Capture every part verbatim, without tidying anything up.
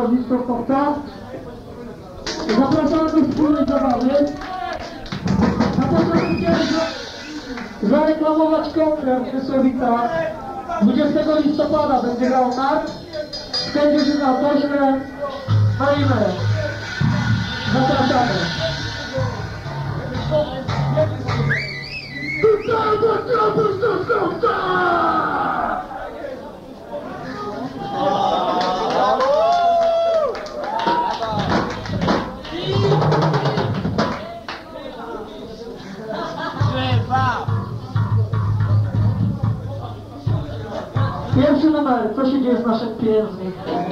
towarzystwo Kopta. Zapraszamy do wspólnej zabawy. Na początku chciałem zareklamować koncert Wysłowita. dwudziestego listopada będzie grał Mark. Wtedy się na Toźle na imię. Zapraszamy. Pierwszy numer, co się dzieje z naszym pieniędzmi?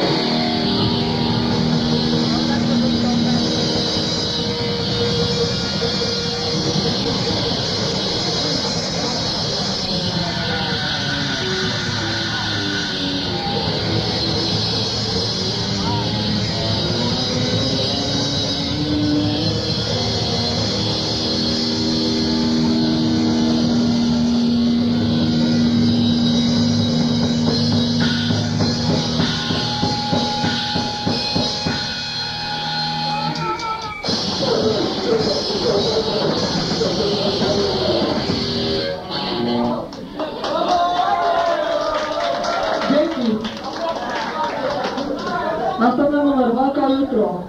Dzięki. Następny numer, walka jutro.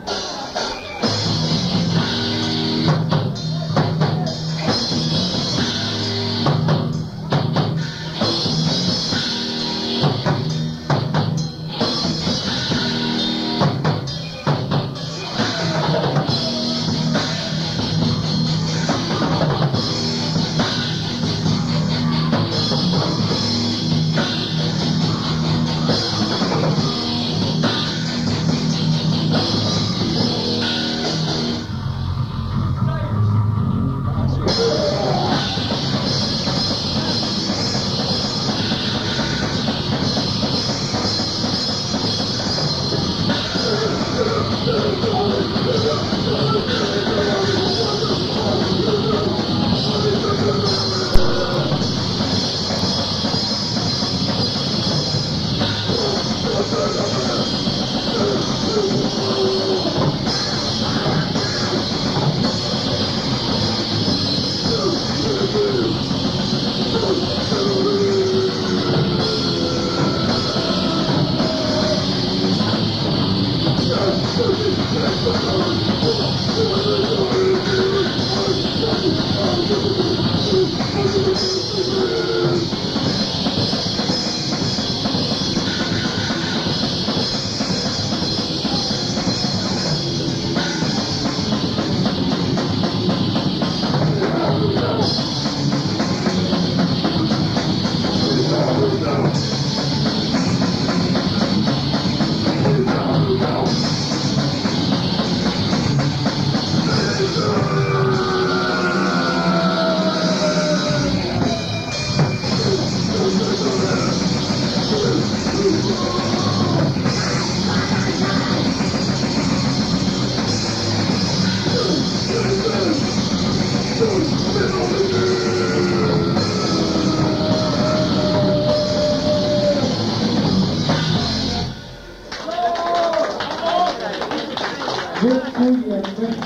Dziękujemy.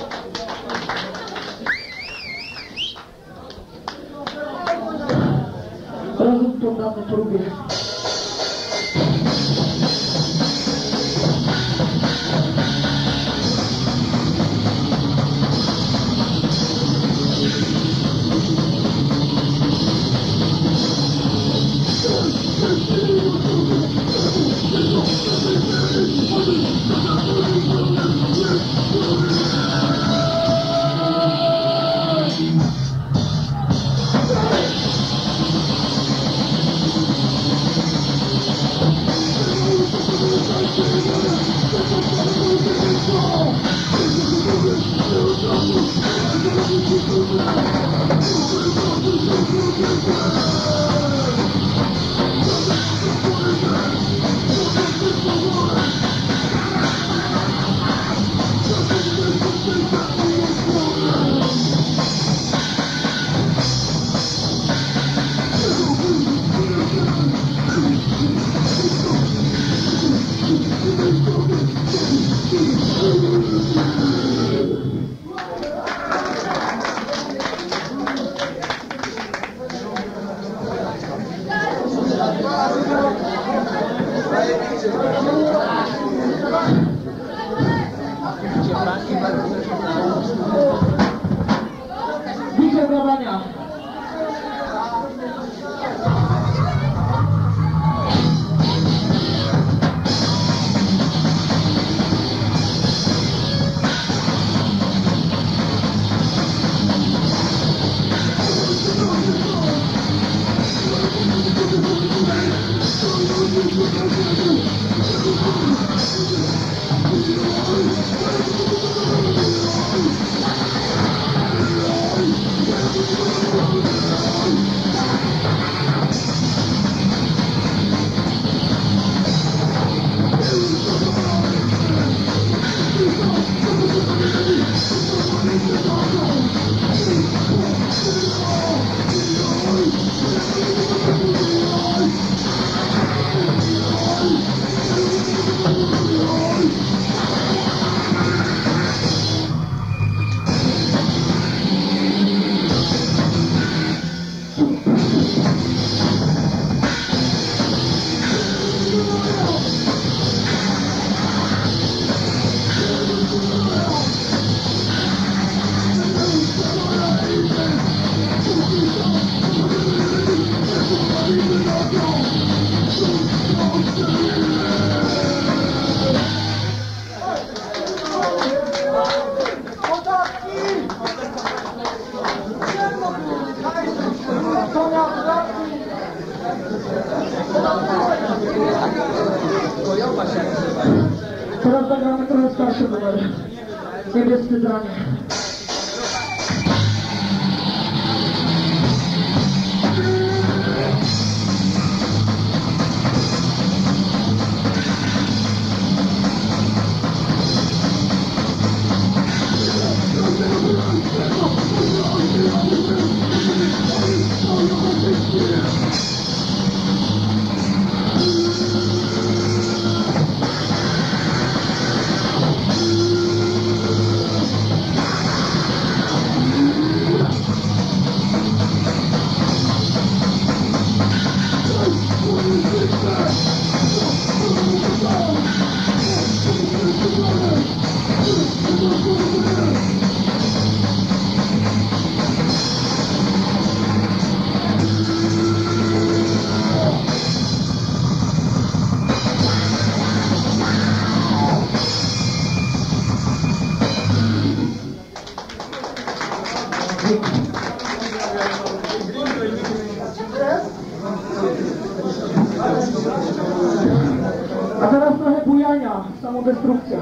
Razem to damy próbie. Widzę brawania. Teraz zagramy trochę starszy numer. Niebieskie dranie. A teraz trochę bujania, samodestrukcja.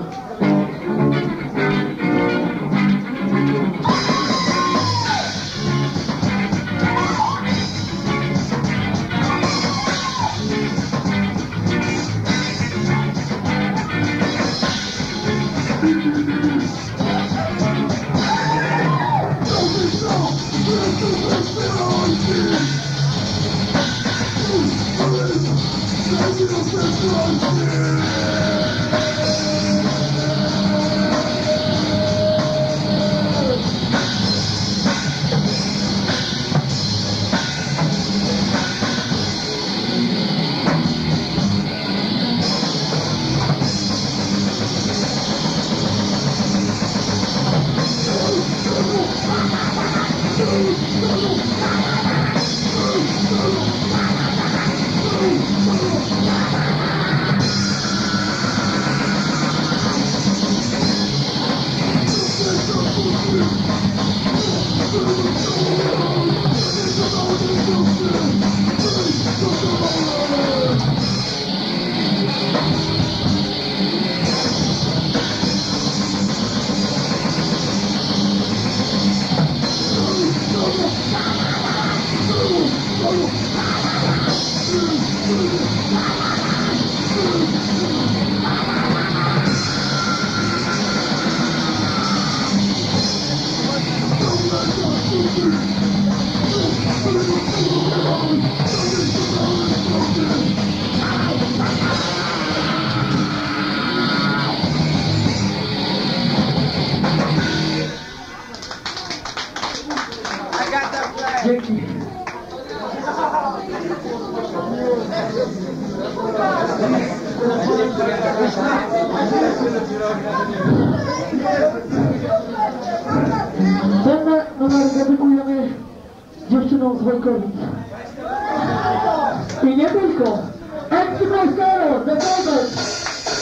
Ten numer dedykujemy dziewczynom z Wojkowic. I nie tylko. Ex-Maestero, The Velvet.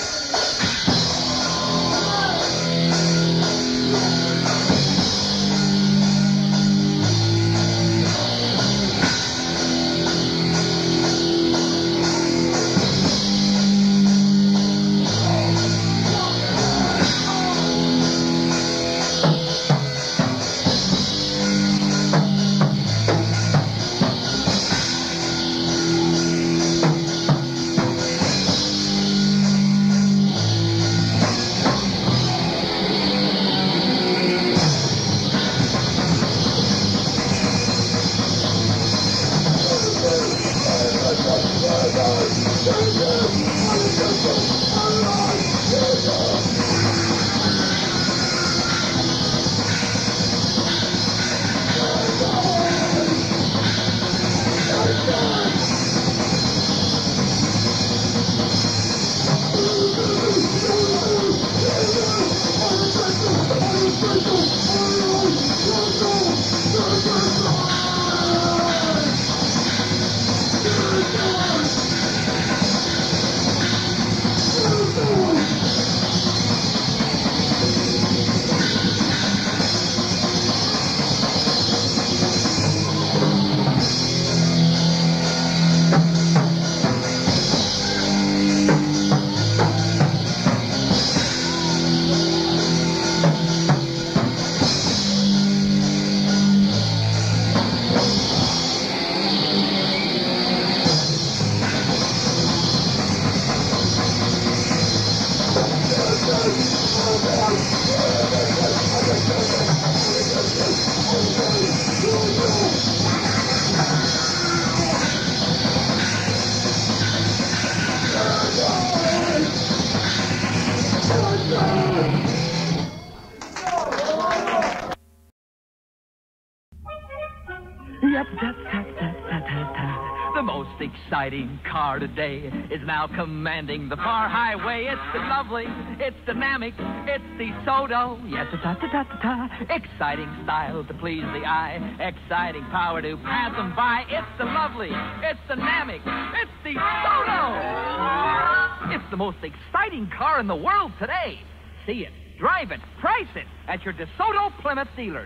Yep, tap, tap, tap, tap, tap, tap. The most exciting car today is now commanding the far highway. It's the lovely, it's dynamic, it's the Soto. Yes, ta ta ta ta ta. Exciting style to please the eye, exciting power to pass them by. It's the lovely, it's dynamic, it's the Soto. It's the most exciting car in the world today. See it, drive it, price it at your DeSoto Plymouth dealers.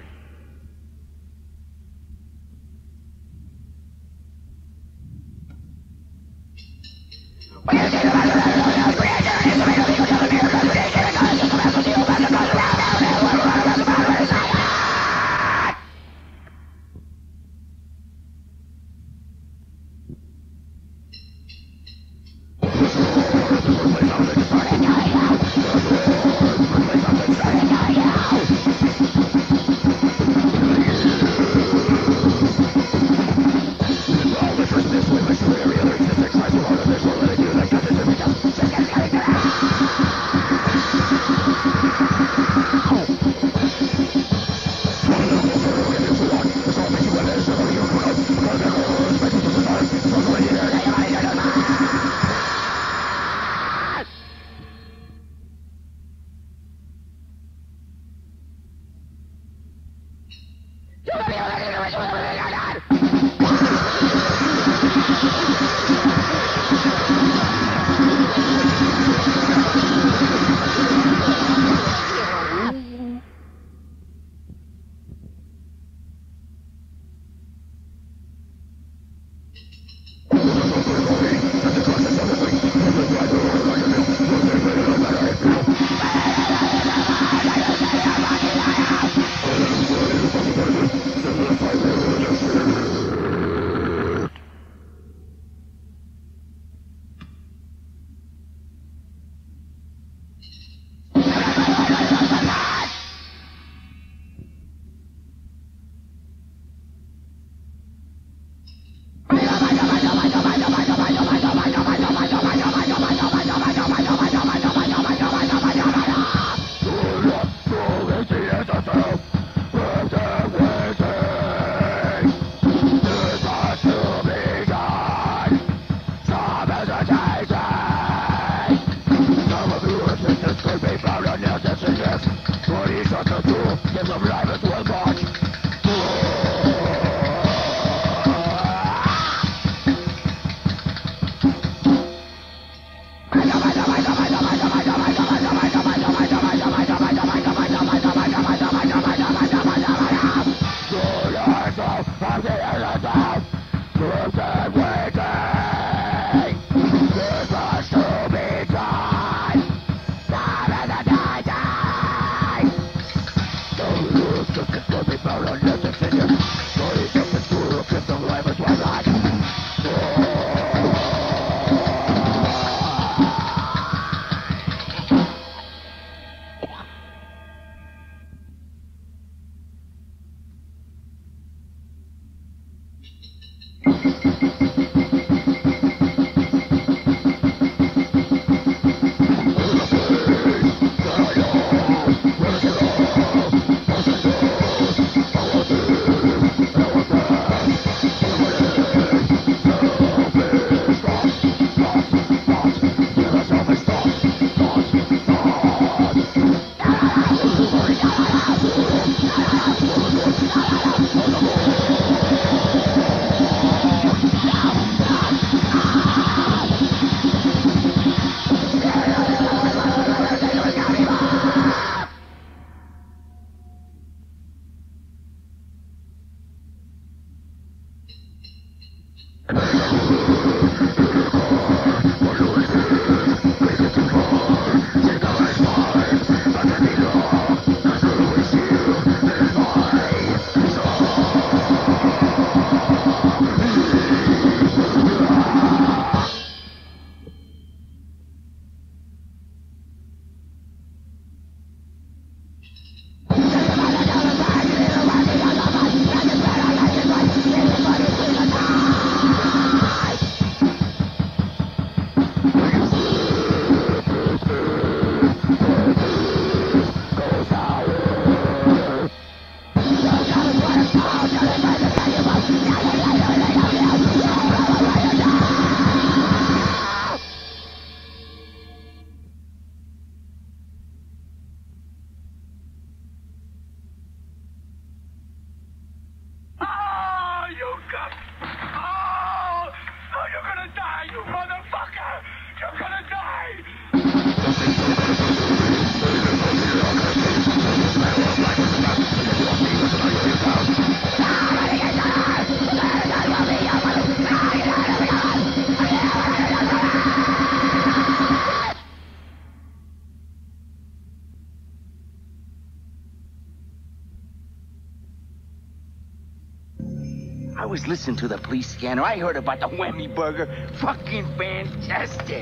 I was listening to the police scanner. I heard about the Whammy Burger. Fucking fantastic.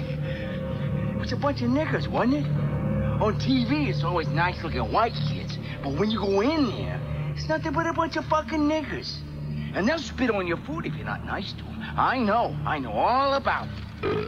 It was a bunch of niggers, wasn't it? On T V, it's always nice-looking white kids. But when you go in there, it's nothing but a bunch of fucking niggers. And they'll spit on your food if you're not nice to them. I know. I know all about it.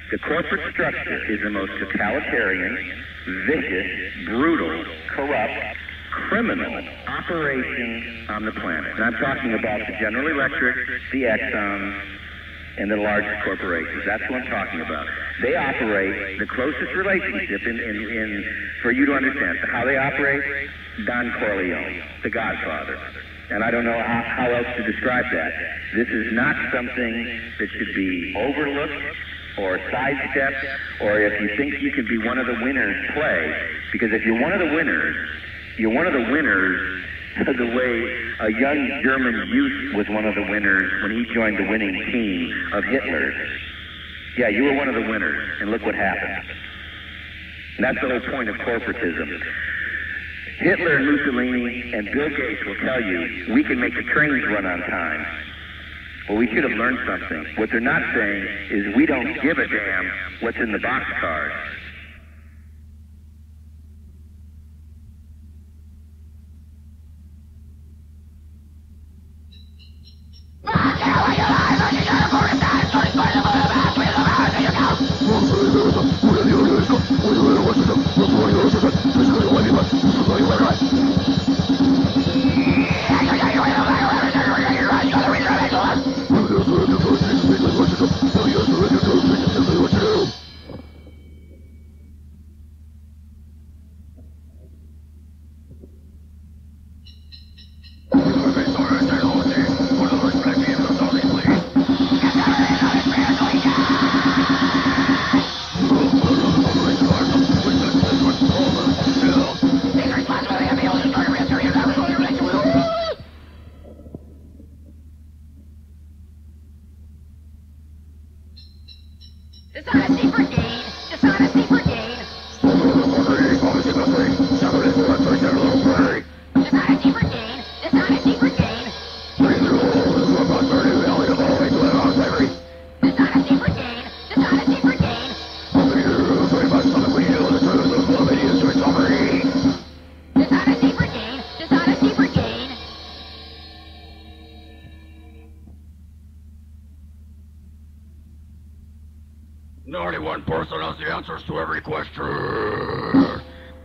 The corporate structure is the most totalitarian, vicious, brutal, corrupt, criminal operation on the planet. And I'm talking about the General Electric, the Exxon, and the largest corporations. That's what I'm talking about. They operate the closest relationship in, in, in for you to understand how they operate. Don Corleone, the Godfather. And I don't know how, how else to describe that. This is not something that should be overlooked or sidestepped, or if you think you can be one of the winners, play. Because if you're one of the winners, you're one of the winners the way a young German youth was one of the winners when he joined the winning team of Hitler. Yeah, you were one of the winners, and look what happened. And that's the whole point of corporatism. Hitler and Mussolini and Bill Gates will tell you, we can make the trains run on time. Well, we should have learned something. What they're not saying is we don't give a damn what's in the boxcars. Dishonesty for gain. Dishonesty for gain. Dishonesty for gain. Dishonesty for gain. Dishonesty for gain. Dishonesty for gain. Dishonesty for gain. Dishonesty for gain. Only one person has the answers to every question.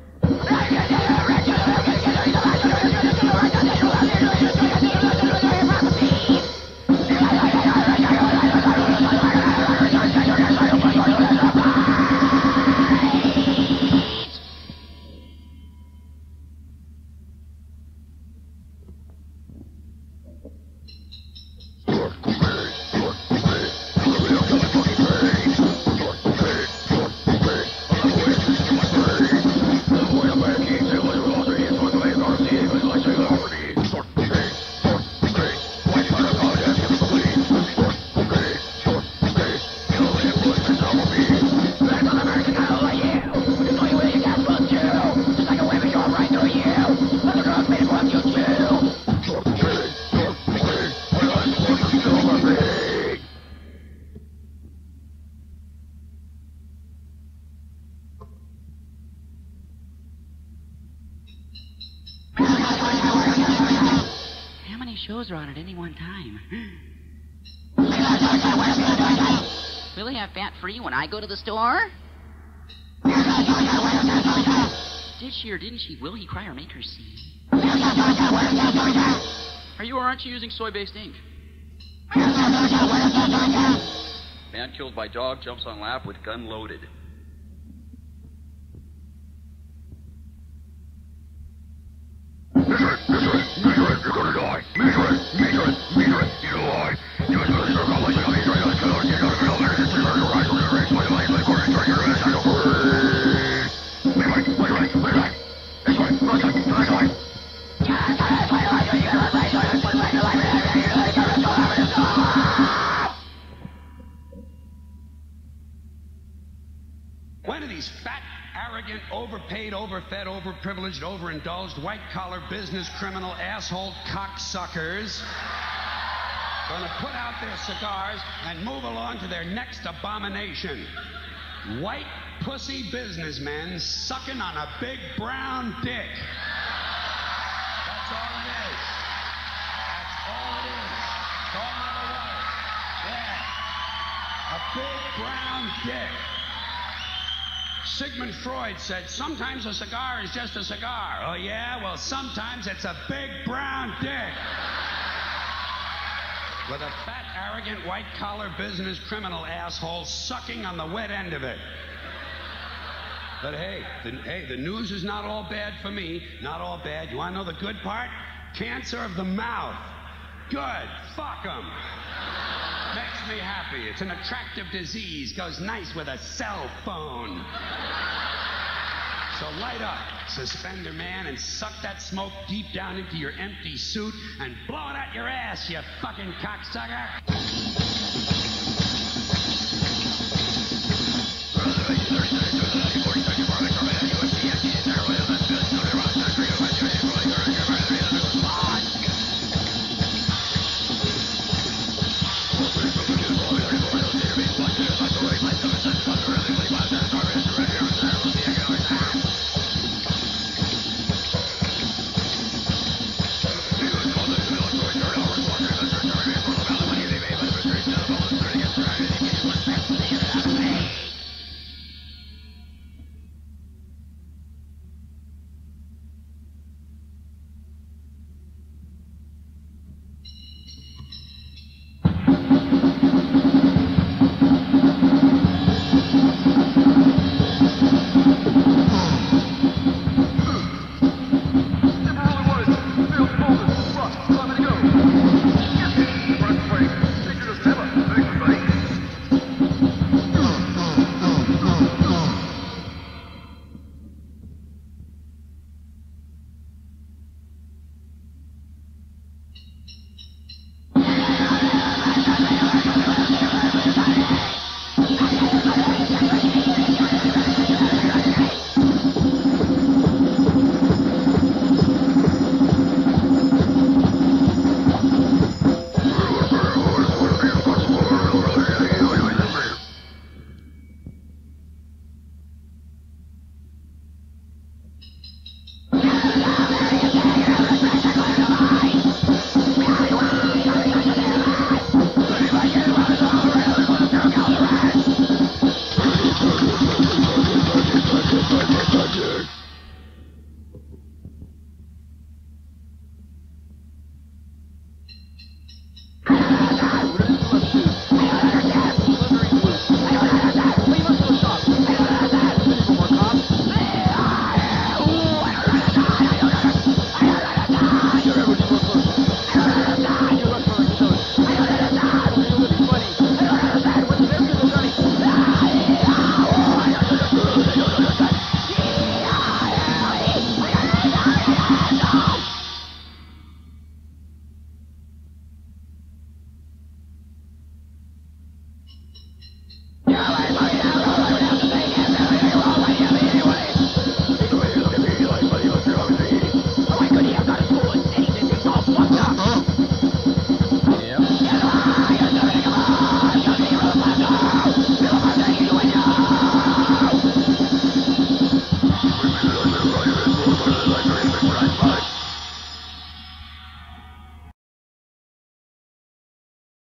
Shows are on at any one time. Will they have fat free when I go to the store? Did she or didn't she? Will he cry or make her see? Are you or aren't you using soy-based ink? Man killed by dog jumps on lap with gun loaded. You're gonna die. Measure it, measure it, measure it. You lie. You are going to circle like a measure it. You are going to circle like a measure it. You are going to circle like a measure it. You are going to circle like a measure it. Measure it, measure it. That's right, that's right, that's right. When are these fat, arrogant, overpaid, overfed, overprivileged, overindulged, white-collar business criminal asshole cocksuckers gonna put out their cigars and move along to their next abomination? White pussy businessmen sucking on a big brown dick. That's all it is. That's all it is. It's all there was. Yeah. A A big brown dick. Sigmund Freud said, sometimes a cigar is just a cigar. Oh, yeah? Well, sometimes it's a big brown dick. With a fat, arrogant, white-collar business criminal asshole sucking on the wet end of it. But hey, the, hey, the news is not all bad for me. Not all bad. You want to know the good part? Cancer of the mouth. Good. Fuck 'em. Makes me happy. It's an attractive disease. Goes nice with a cell phone. So light up, suspender man, and suck that smoke deep down into your empty suit and blow it out your ass, you fucking cocksucker.